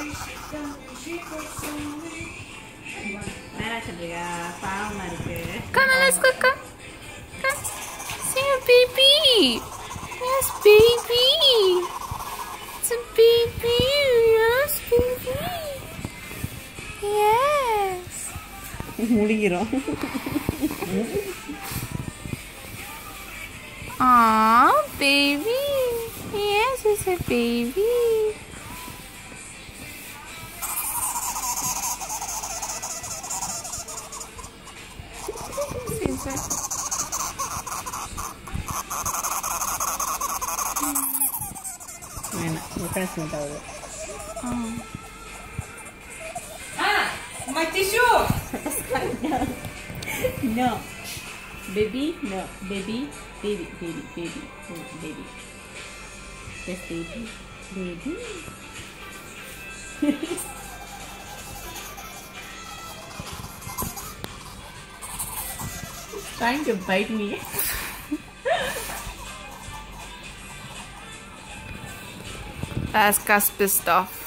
Come on, let's go. Come. See your baby. Yes, baby. It's a baby. Yes, baby. Yes. Aw, baby. Yes, it's a baby. My tissue! No. Baby, no. Baby. Oh, baby. Yes, baby. Baby. Trying to bite me. That's Gus pissed off.